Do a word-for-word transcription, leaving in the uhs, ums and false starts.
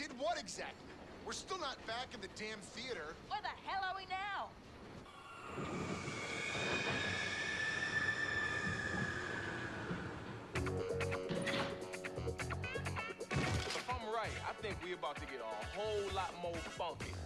Did what exactly? We're still not back in the damn theater. Where the hell are we now? If I'm right, I think we're about to get a whole lot more funky.